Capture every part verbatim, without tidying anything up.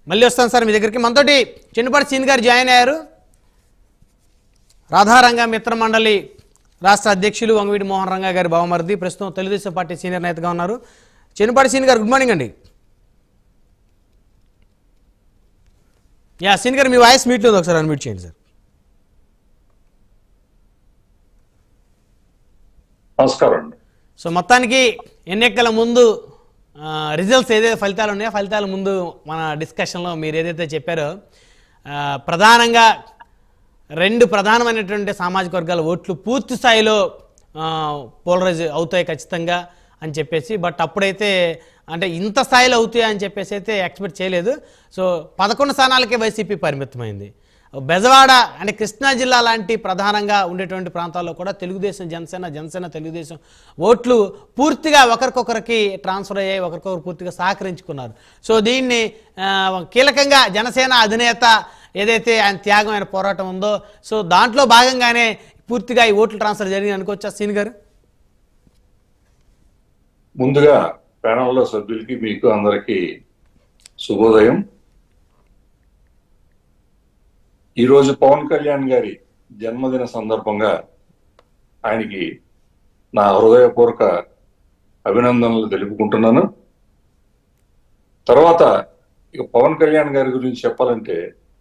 మళ్ళీ వస్తాను సార్ మీ దగ్గరికి. మనతోటి చెన్నుపాటి సీన్ గారు జాయిన్ అయ్యారు. రాధారంగ మిత్ర మండలి రాష్ట్ర అధ్యక్షులు వంగవీటి మోహన్ రంగా గారి బావమరిది, ప్రస్తుతం తెలుగుదేశం పార్టీ సీనియర్ నేతగా ఉన్నారు. చెన్నుపాటి సీన్ గారు గుడ్ మార్నింగ్ అండి. యా సీన్ గారు మీ వాయిస్ మీట్ లేదు, ఒకసారి అన్మ్యూట్ చేయండి సార్. నమస్కారం అండి. సో మొత్తానికి ఎన్నికల ముందు రిజల్ట్స్ ఏదైతే ఫలితాలు ఉన్నాయో ఫలితాల ముందు మన డిస్కషన్లో మీరు ఏదైతే చెప్పారో ప్రధానంగా రెండు ప్రధానమైనటువంటి సామాజిక వర్గాల ఓట్లు పూర్తి స్థాయిలో పోలరైజ్ అవుతాయి ఖచ్చితంగా అని చెప్పేసి, బట్ అప్పుడైతే అంటే ఇంత స్థాయిలో అవుతాయి అని చెప్పేసి అయితే ఎక్స్పెక్ట్ చేయలేదు. సో పదకొండు స్థానాలకే వైసీపీ పరిమితమైంది. బెజవాడ అంటే కృష్ణా జిల్లా లాంటి ప్రధానంగా ఉండేటువంటి ప్రాంతాల్లో కూడా తెలుగుదేశం జనసేన జనసేన తెలుగుదేశం ఓట్లు పూర్తిగా ఒకరికొకరికి ట్రాన్స్ఫర్ అయ్యాయి, ఒకరికొకరు పూర్తిగా సహకరించుకున్నారు. సో దీన్ని కీలకంగా జనసేన అధినేత ఏదైతే ఆయన త్యాగం ఆయన పోరాటం ఉందో సో దాంట్లో భాగంగానే పూర్తిగా ఈ ఓట్లు ట్రాన్స్ఫర్ జరిగింది అనుకోవచ్చా సీన్ గారు? ముందుగా ప్యానల్లో సభ్యులకి మీకు అందరికీ శుభోదయం. ఈరోజు పవన్ కళ్యాణ్ గారి జన్మదిన సందర్భంగా ఆయనకి నా హృదయపూర్వక అభినందనలు తెలుపుకుంటున్నాను. తర్వాత ఇక పవన్ కళ్యాణ్ గారి గురించి చెప్పాలంటే,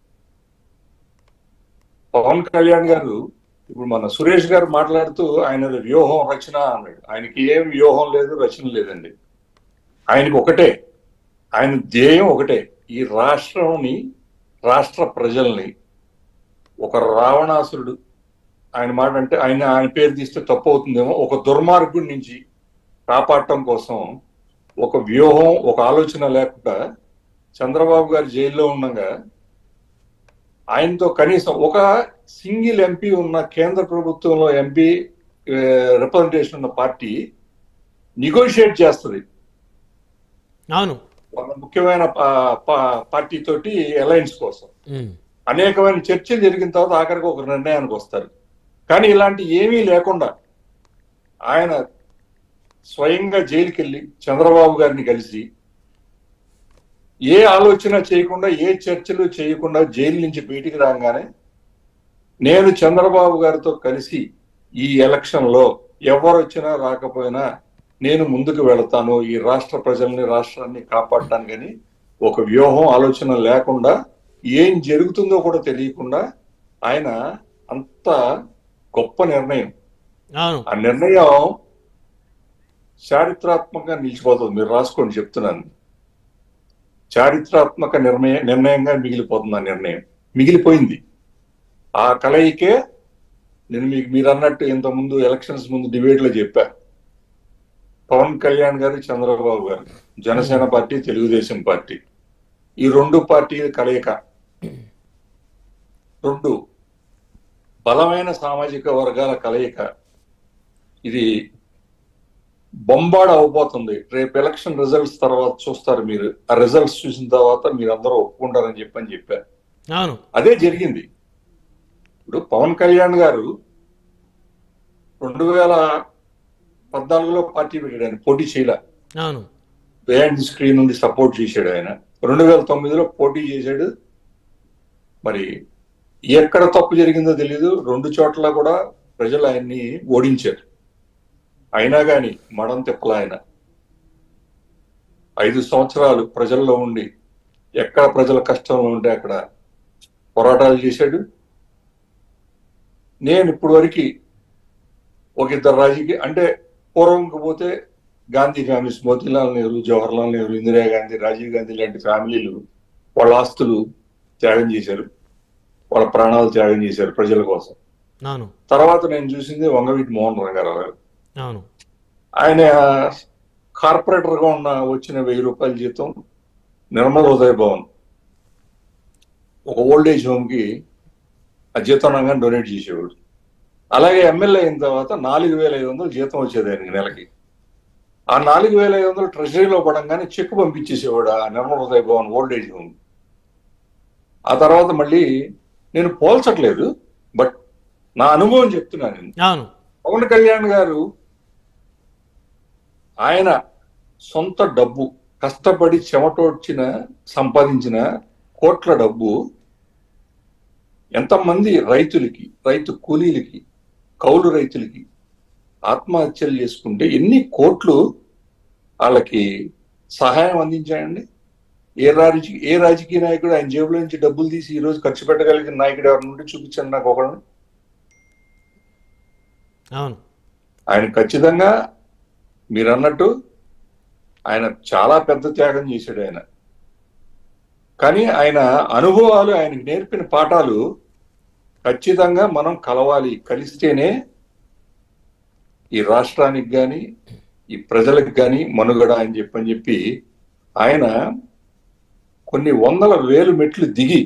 పవన్ కళ్యాణ్ గారు ఇప్పుడు మన సురేష్ గారు మాట్లాడుతూ ఆయన వ్యూహం రచన అన్నాడు. ఆయనకి ఏం వ్యూహం లేదు, రచన లేదండి. ఆయనకి ఒకటే, ఆయన ధ్యేయం ఒకటే, ఈ రాష్ట్రంని రాష్ట్ర ప్రజల్ని ఒక రావణాసురుడు, ఆయన మాట అంటే ఆయన ఆయన పేరు తీస్తే తప్పు అవుతుందేమో, ఒక దుర్మార్గుడి నుంచి కాపాడటం కోసం ఒక వ్యూహం ఒక ఆలోచన లేకుండా చంద్రబాబు గారు జైల్లో ఉండగా ఆయనతో కనీసం ఒక సింగిల్ ఎంపీ ఉన్న కేంద్ర ప్రభుత్వంలో ఎంపీ రిప్రజెంటేషన్ ఉన్న పార్టీ నెగోషియేట్ చేస్తుంది. అవును, వాళ్ళ ముఖ్యమైన పార్టీ తోటి అలయన్స్ కోసం అనేకమైన చర్చలు జరిగిన తర్వాత ఆఖరికి ఒక నిర్ణయానికి వస్తారు. కానీ ఇలాంటి ఏమీ లేకుండా ఆయన స్వయంగా జైలుకి వెళ్ళి చంద్రబాబు గారిని కలిసి ఏ ఆలోచన చేయకుండా ఏ చర్చలు చేయకుండా జైలు నుంచి బయటికి రాగానే నేను చంద్రబాబు గారితో కలిసి ఈ ఎలక్షన్ లో ఎవరు వచ్చినా రాకపోయినా నేను ముందుకు వెళతాను, ఈ రాష్ట్ర ప్రజల్ని రాష్ట్రాన్ని కాపాడటానికని ఒక వ్యూహం ఆలోచన లేకుండా ఏం జరుగుతుందో కూడా తెలియకుండా ఆయన అంత గొప్ప నిర్ణయం, ఆ నిర్ణయం చారిత్రాత్మకంగా నిలిచిపోతుంది. మీరు రాసుకోండి, చెప్తున్నాను. చారిత్రాత్మక నిర్ణయ నిర్ణయంగా మిగిలిపోతుంది. ఆ నిర్ణయం మిగిలిపోయింది. ఆ కలయికే నేను మీకు మీరు అన్నట్టు ఇంతకుముందు ఎలక్షన్స్ ముందు డిబేట్ లో చెప్పా. పవన్ కళ్యాణ్ గారు, చంద్రబాబు గారు, జనసేన పార్టీ, తెలుగుదేశం పార్టీ, ఈ రెండు పార్టీల కలయిక, రెండు బలమైన సామాజిక వర్గాల కలయిక, ఇది బొంబాడు అవబోతుంది. రేపు ఎలక్షన్ రిజల్ట్స్ తర్వాత చూస్తారు మీరు. ఆ రిజల్ట్స్ చూసిన తర్వాత మీరు అందరూ ఒప్పుకుంటారని చెప్పని చెప్పారు. అదే జరిగింది. ఇప్పుడు పవన్ కళ్యాణ్ గారు రెండు వేల పద్నాలుగులో పార్టీ పెట్టాడు, ఆయన పోటీ చేయలే, బిహైండ్ ది స్క్రీన్ నుండి సపోర్ట్ చేశాడు. ఆయన రెండు వేల తొమ్మిదిలో పోటీ చేశాడు. మరి ఎక్కడ తప్పు జరిగిందో తెలియదు, రెండు చోట్ల కూడా ప్రజలు ఆయన్ని ఓడించారు. అయినా కానీ మడం తిప్పల ఆయన ఐదు సంవత్సరాలు ప్రజల్లో ఉండి ఎక్కడ ప్రజల కష్టంలో ఉంటే అక్కడ పోరాటాలు చేశాడు. నేను ఇప్పుడు వరకు ఒక ఇద్దరు రాజకీయ అంటే పూర్వంకి పోతే గాంధీ ఫ్యామిలీస్, మోతీలాల్ నెహ్రూ, జవహర్లాల్ నెహ్రూ, ఇందిరాగాంధీ, రాజీవ్ గాంధీ లాంటి ఫ్యామిలీలు వాళ్ళ ఆస్తులు త్యాగం చేశారు, వాళ్ళ ప్రాణాలు త్యాగం చేశారు ప్రజల కోసం. తర్వాత నేను చూసింది వంగవీటి మోహన్ రంగారావు గారు. ఆయన కార్పొరేటర్ గా ఉన్న వచ్చిన వెయ్యి రూపాయల జీతం నిర్మల్ ఉదయ భవన్ ఒక ఓల్డ్ ఏజ్ హోమ్ కి ఆ జీతం డొనేట్ చేసేవాడు. అలాగే ఎమ్మెల్యే అయిన తర్వాత నాలుగు వేల ఐదు వందలు జీతం వచ్చేది ఆయనకి నెలకి. ఆ నాలుగు వేల ఐదు వందలు ట్రెజరీలో పడంగానే చెక్ పంపించేసేవాడు ఆ Nirmal Udaya Bhavan old age home. ఆ తర్వాత మళ్ళీ నేను పోల్చట్లేదు, బట్ నా అనుభవం చెప్తున్నాను. పవన్ కళ్యాణ్ గారు ఆయన సొంత డబ్బు కష్టపడి చెమటోడ్చిన సంపాదించిన కోట్ల డబ్బు ఎంతమంది రైతులకి, రైతు కూలీలకి, కౌలు రైతులకి ఆత్మహత్యలు చేసుకుంటే ఎన్ని కోట్లు వాళ్ళకి సహాయం అందించాయండి? ఏ రాజకీయ ఏ రాజకీయ నాయకుడు ఆయన జేబులో నుంచి డబ్బులు తీసి ఈ రోజు ఖర్చు పెట్టగలిగిన నాయకుడు ఎవరి నుండి చూపించండి నాకు ఒకళ్ళని. అవును, ఆయన ఖచ్చితంగా మీరు అన్నట్టు ఆయన చాలా పెద్ద త్యాగం చేశాడు ఆయన. కానీ ఆయన అనుభవాలు, ఆయనకు నేర్పిన పాఠాలు ఖచ్చితంగా మనం కలవాలి. కలిస్తేనే ఈ రాష్ట్రానికి కానీ ఈ ప్రజలకు కానీ మనుగడ అని చెప్పని చెప్పి ఆయన కొన్ని వందల వేలు మెట్లు దిగి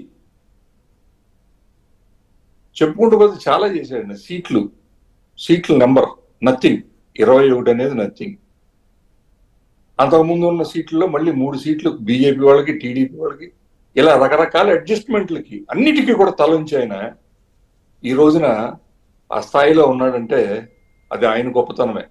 చెప్పుకుంటూ పోతే చాలా చేశాడు. సీట్లు సీట్ల నెంబర్ నథింగ్, ఇరవై ఒకటి అనేది నథింగ్. అంతకుముందు ఉన్న సీట్లలో మళ్ళీ మూడు సీట్లు బీజేపీ వాళ్ళకి, టీడీపీ వాళ్ళకి, ఇలా రకరకాల అడ్జస్ట్మెంట్లకి అన్నిటికీ కూడా తలంచి ఆయన ఈ రోజున ఆ స్థాయిలో ఉన్నాడంటే అది ఆయన గొప్పతనమే.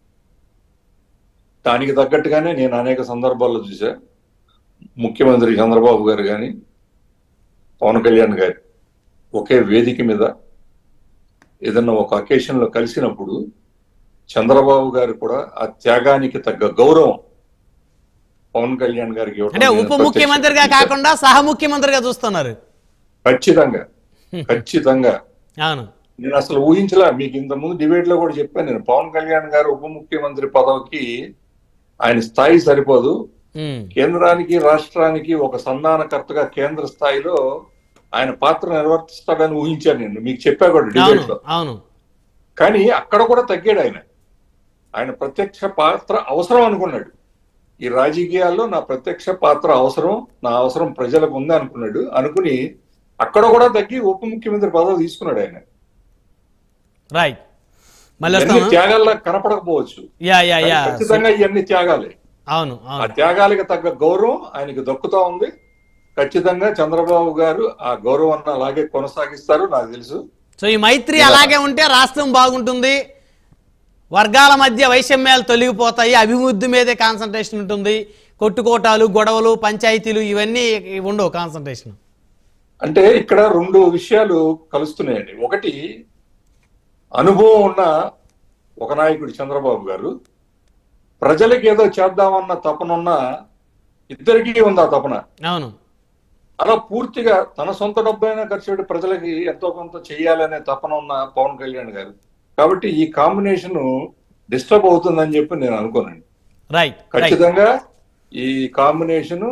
దానికి తగ్గట్టుగానే నేను అనేక సందర్భాల్లో చూసా, ముఖ్యమంత్రి చంద్రబాబు గారు కానీ పవన్ కళ్యాణ్ గారు ఒకే వేదిక మీద ఏదన్నా ఒక అకేషన్ లో కలిసినప్పుడు చంద్రబాబు గారు కూడా ఆ త్యాగానికి తగ్గ గౌరవం పవన్ కళ్యాణ్ గారికి అంటే ఉప ముఖ్యమంత్రిగా కాకుండా సహ ముఖ్యమంత్రిగా చూస్తున్నారు. ఖచ్చితంగా ఖచ్చితంగా అవును, నేను అసలు ఊహించలా. మీకు ఇంత ముందు డిబేట్ లో కూడా చెప్పాను నేను, పవన్ కళ్యాణ్ గారు ఉప ముఖ్యమంత్రి పదవికి ఆయన స్థాయి సరిపోదు, కేంద్రానికి రాష్ట్రానికి ఒక సంధానకర్తగా కేంద్ర స్థాయిలో ఆయన పాత్ర నిర్వర్తిస్తాడని ఊహించాను నేను, మీకు చెప్పా కూడా డిబేట్ లో. అవును, కానీ అక్కడ కూడా తగ్గాడు ఆయన. ఆయన ప్రత్యక్ష పాత్ర అవసరం అనుకున్నాడు. ఈ రాజకీయాల్లో నా ప్రత్యక్ష పాత్ర అవసరం, నా అవసరం ప్రజలకు ఉంది అనుకున్నాడు. అనుకుని అక్కడ కూడా తగ్గి ఉప ముఖ్యమంత్రి పదవి తీసుకున్నాడు ఆయన. రైట్, త్యాగాల్లో కనపడకపోవచ్చు, ఖచ్చితంగా ఇవన్నీ త్యాగాలే. అవును, ఆ త్యాగాలకు తగ్గ గౌరవం ఆయనకి దక్కుతా ఉంది. ఖచ్చితంగా చంద్రబాబు గారు ఆ గౌరవాన్ని అలాగే కొనసాగిస్తారు నాకు తెలుసు. సో ఈ మైత్రి అలాగే ఉంటే రాష్ట్రం బాగుంటుంది, వర్గాల మధ్య వైషమ్యాలు తొలగిపోతాయి, అభివృద్ధి మీదే కాన్సన్ట్రేషన్ ఉంటుంది, కొట్టుకోటాలు, గొడవలు, పంచాయతీలు ఇవన్నీ ఉండవు కాన్సన్ట్రేషన్. అంటే ఇక్కడ రెండు విషయాలు కలుస్తున్నాయండి. ఒకటి, అనుభవం ఉన్న ఒక నాయకుడు చంద్రబాబు గారు, ప్రజలకు ఏదో చేద్దామన్న తపనున్న ఇద్దరికీ ఉంది ఆ తపన. అవును, అలా పూర్తిగా తన సొంత డబ్బైనా ఖర్చు పెట్టి ప్రజలకి ఎంతో కొంత చెయ్యాలనే తపన ఉన్న పవన్ కళ్యాణ్ గారు. కాబట్టి ఈ కాంబినేషన్ డిస్టర్బ్ అవుతుందని చెప్పి నేను అనుకోనండి. రైట్, ఖచ్చితంగా ఈ కాంబినేషన్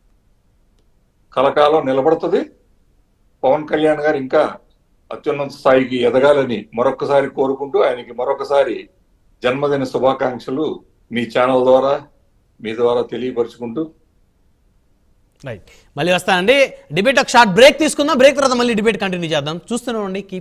కలకాలం నిలబడుతుంది. పవన్ కళ్యాణ్ గారు ఇంకా అత్యున్నత స్థాయికి ఎదగాలని మరొకసారి కోరుకుంటూ ఆయనకి మరొకసారి జన్మదిన శుభాకాంక్షలు మీ ఛానల్ ద్వారా, మీ ద్వారా తెలియపరుచుకుంటూ. రైట్, మళ్ళీ వస్తానండి. డిబేట్ ఒక షార్ట్ బ్రేక్ తీసుకుందాం, బ్రేక్ తర్వాత మళ్ళీ డిబేట్ కంటిన్యూ చేద్దాం. చూస్తూనే ఉండండి.